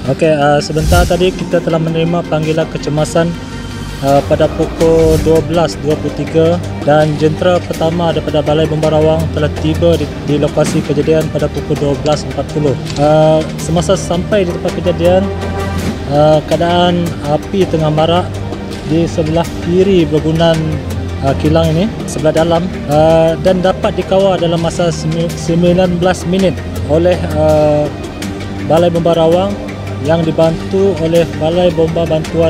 Okey, sebentar tadi kita telah menerima panggilan kecemasan pada pukul 12.23 dan jentera pertama daripada Balai Bomba Rawang telah tiba di lokasi kejadian pada pukul 12.40. Semasa sampai di tempat kejadian, keadaan api tengah marak di sebelah kiri bangunan kilang ini, sebelah dalam, dan dapat dikawal dalam masa 19 minit oleh Balai Bomba Rawang yang dibantu oleh Balai Bomba Bantuan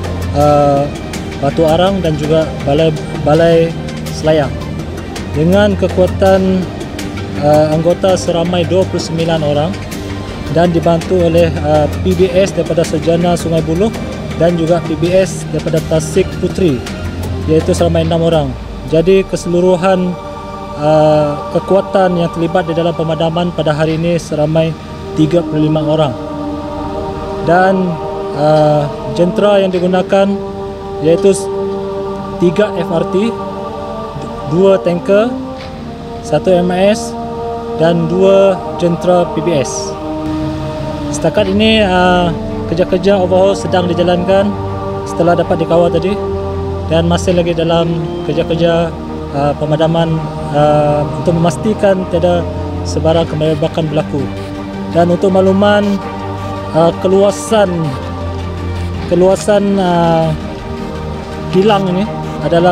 Batu Arang dan juga Balai Selayang dengan kekuatan anggota seramai 29 orang dan dibantu oleh PBS daripada Sarjana Sungai Buloh dan juga PBS daripada Tasik Puteri, iaitu seramai 6 orang. Jadi keseluruhan kekuatan yang terlibat di dalam pemadaman pada hari ini seramai 35 orang. Dan jentera yang digunakan iaitu 3 FRT, 2 tanker, 1 MAS dan 2 jentera PBS. Setakat ini kerja-kerja overhaul sedang dijalankan setelah dapat dikawal tadi dan masih lagi dalam kerja-kerja pemadaman untuk memastikan tiada sebarang kemerobakan berlaku. Dan untuk makluman, keluasan kilang ini adalah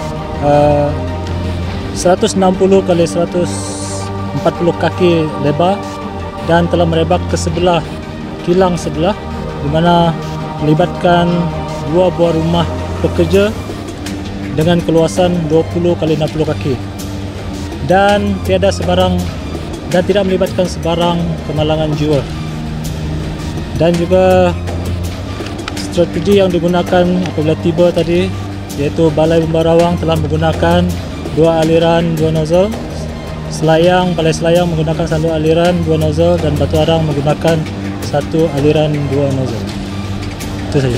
160 kali 140 kaki lebar dan telah merebak ke sebelah kilang sebelah, di mana melibatkan 2 buah rumah pekerja dengan keluasan 20 kali 60 kaki dan tidak melibatkan sebarang kemalangan jiwa. Dan juga strategi yang digunakan apabila tiba tadi, iaitu Balai Bomba Rawang telah menggunakan 2 aliran 2 nozzle, Balai Selayang menggunakan 1 aliran 2 nozzle dan Batu Arang menggunakan 1 aliran 2 nozzle. Itu saja.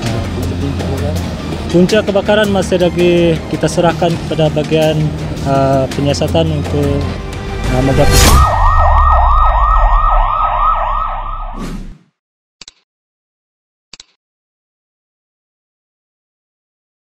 Punca kebakaran masih lagi kita serahkan kepada bahagian penyiasatan untuk membuat